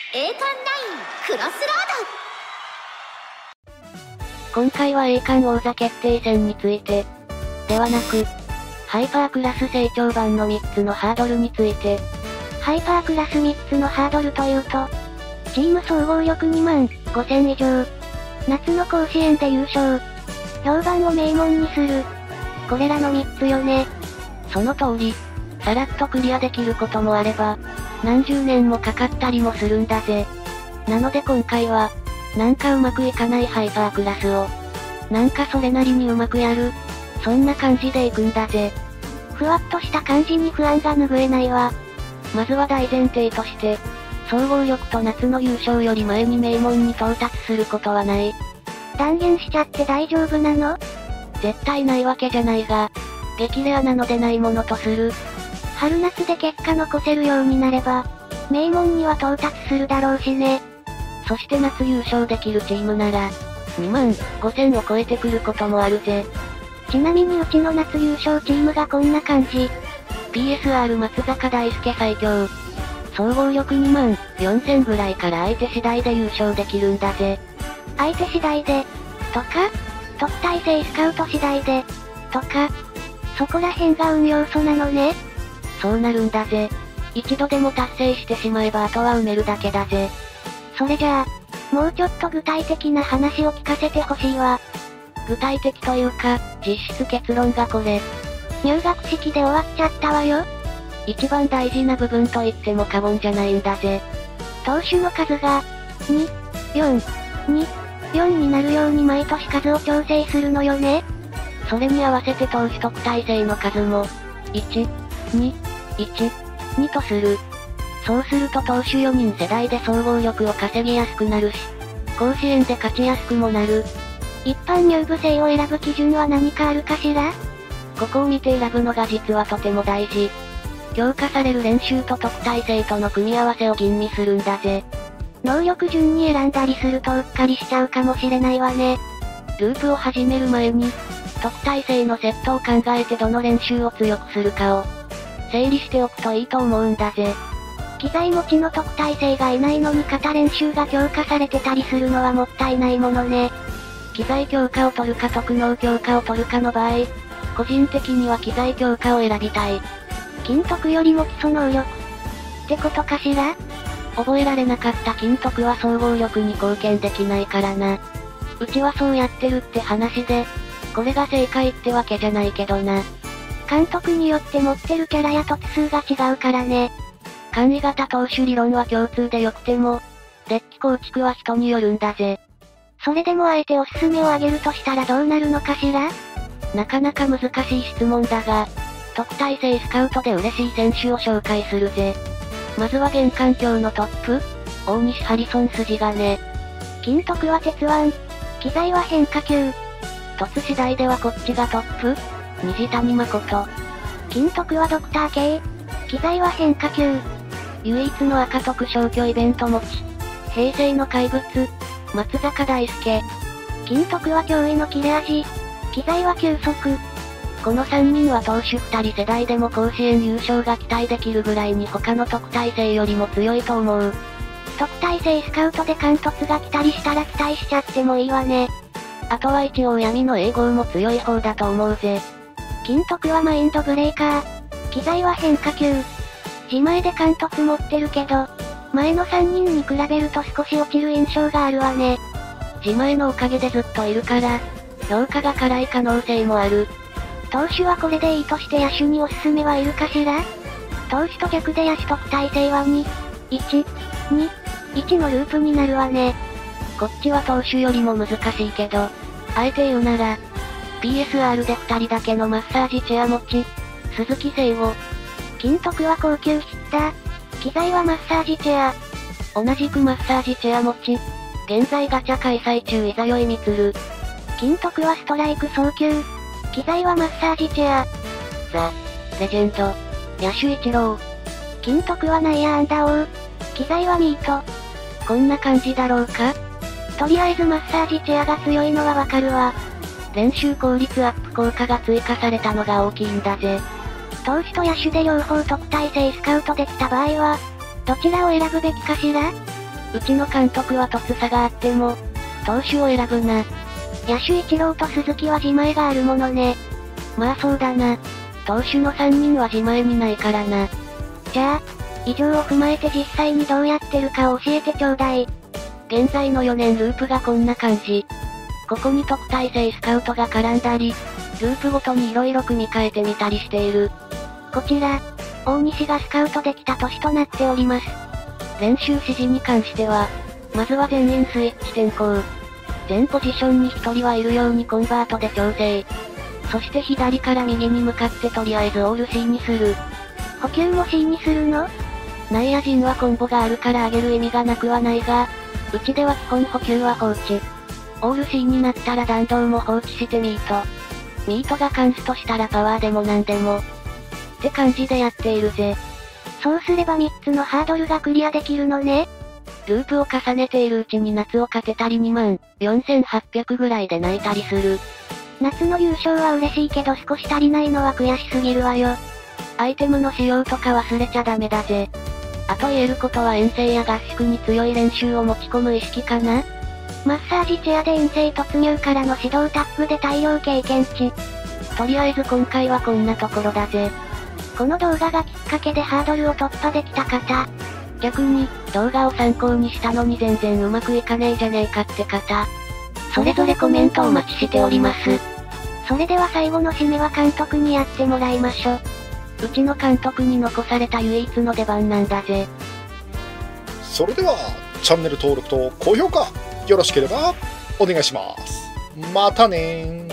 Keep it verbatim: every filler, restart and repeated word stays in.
栄冠ナインクロスロード。 今回は栄冠王座決定戦について、ではなく、ハイパークラス成長版のみっつのハードルについて。 ハイパークラスみっつのハードルというと、チーム総合力にまんごせん以上、夏の甲子園で優勝、評判を名門にする、これらのみっつよね。 その通り、さらっとクリアできることもあれば、何十年もかかったりもするんだぜ。なので今回は、なんかうまくいかないハイパークラスを、なんかそれなりにうまくやる、そんな感じでいくんだぜ。 ふわっとした感じに不安が拭えないわ。 まずは大前提として、総合力と夏の優勝より前に名門に到達することはない。 断言しちゃって大丈夫なの？ 絶対ないわけじゃないが、激レアなのでないものとする。 春夏で結果残せるようになれば、名門には到達するだろうしね。 そして夏優勝できるチームなら、にまんごせんを超えてくることもあるぜ。 ちなみにうちの夏優勝チームがこんな感じ。 ピーエスアール 松坂大輔最強。総合力にまんよんせんぐらいから相手次第で優勝できるんだぜ。 相手次第で、とか、特待生スカウト次第で、とか、そこら辺が運要素なのね。 そうなるんだぜ。一度でも達成してしまえばあとは埋めるだけだぜ。 それじゃあ、もうちょっと具体的な話を聞かせてほしいわ。 具体的というか、実質結論がこれ。 入学式で終わっちゃったわよ。 一番大事な部分と言っても過言じゃないんだぜ。 投手の数が、に、よん、に、よんになるように毎年数を調整するのよね。 それに合わせて投手特待生の数も、いち、に、いち、にとする。そうすると投手よにん世代で総合力を稼ぎやすくなるし、甲子園で勝ちやすくもなる。 一般入部生を選ぶ基準は何かあるかしら？ ここを見て選ぶのが実はとても大事。強化される練習と特待生との組み合わせを吟味するんだぜ。 能力順に選んだりするとうっかりしちゃうかもしれないわね。 ループを始める前に、特待生のセットを考えてどの練習を強くするかを、整理しておくといいと思うんだぜ。 機材持ちの特待生がいないのに型練習が強化されてたりするのはもったいないものね。 機材強化を取るか特能強化を取るかの場合、個人的には機材強化を選びたい。 金徳よりも基礎能力ってことかしら？ 覚えられなかった金徳は総合力に貢献できないからな。うちはそうやってるって話で、これが正解ってわけじゃないけどな。 監督によって持ってるキャラや突数が違うからね。 簡易型投手理論は共通でよくても、デッキ構築は人によるんだぜ。 それでもあえておすすめをあげるとしたらどうなるのかしら？ なかなか難しい質問だが、特待生スカウトで嬉しい選手を紹介するぜ。まずは現環境のトップ、大西ハリソン筋がね。 金徳は鉄腕、機材は変化球。 突次第ではこっちがトップ、虹谷誠。 金徳はドクター系、機材は変化球。 唯一の赤特賞挙イベント持ち、平成の怪物、松坂大輔。 金徳は驚異の切れ味、機材は球速。 このさんにんは投手ふたり世代でも甲子園優勝が期待できるぐらいに他の特待生よりも強いと思う。 特待生スカウトで貫突が来たりしたら期待しちゃってもいいわね。 あとは一応闇の英語も強い方だと思うぜ。 金徳はマインドブレーカー、機材は変化球。自前で貫突持ってるけど、前のさんにんに比べると少し落ちる印象があるわね。 自前のおかげでずっといるから、評価が辛い可能性もある。 投手はこれでいいとして野手におすすめはいるかしら？投手と逆で野手特待生はに、いち、に、いちのループになるわね。 こっちは投手よりも難しいけど、あえて言うなら、ピーエスアール でふたりだけのマッサージチェア持ち、鈴木誠吾。 金徳は高級ヒッター、機材はマッサージチェア。 同じくマッサージチェア持ち、現在ガチャ開催中いざよいみつる。 金徳はストライク送球、機材はマッサージチェア。 ザ・レジェンド、野手一郎。 金徳は内野安打王、機材はミート。 こんな感じだろうか？ とりあえずマッサージチェアが強いのはわかるわ。 練習効率アップ効果が追加されたのが大きいんだぜ。 投手と野手で両方特待生スカウトできた場合は、どちらを選ぶべきかしら？ うちの監督は突差があっても、投手を選ぶな。 野手一郎と鈴木は自前があるものね。 まあそうだな。投手のさんにんは自前にないからな。 じゃあ、以上を踏まえて実際にどうやってるかを教えてちょうだい。 現在のよねんループがこんな感じ。ここに特待生スカウトが絡んだり、ループごとに色々組み替えてみたりしている。 こちら、大西がスカウトできた年となっております。 練習指示に関しては、まずは全員スイッチ転向。全ポジションにひとりはいるようにコンバートで調整。そして左から右に向かってとりあえずオール C にする。 補給も C にするの？ 内野陣はコンボがあるから上げる意味がなくはないが、うちでは基本補給は放置。オール C になったら弾道も放置してミート。ミートがカンスとしたらパワーでもなんでも。って感じでやっているぜ。 そうすればみっつのハードルがクリアできるのね。 ループを重ねているうちに夏を勝てたりにまんよんせんはっぴゃくぐらいで泣いたりする。 夏の優勝は嬉しいけど少し足りないのは悔しすぎるわよ。 アイテムの使用とか忘れちゃダメだぜ。あと言えることは遠征や合宿に強い練習を持ち込む意識かな。 マッサージチェアで遠征突入からの指導タッグで大量経験値。 とりあえず今回はこんなところだぜ。 この動画がきっかけでハードルを突破できた方。 逆に、動画を参考にしたのに全然うまくいかねえじゃねえかって方。それぞれコメントお待ちしております。 それでは最後の締めは監督にやってもらいましょ。 うちの監督に残された唯一の出番なんだぜ。 それでは、チャンネル登録と高評価、よろしければお願いします。またねー。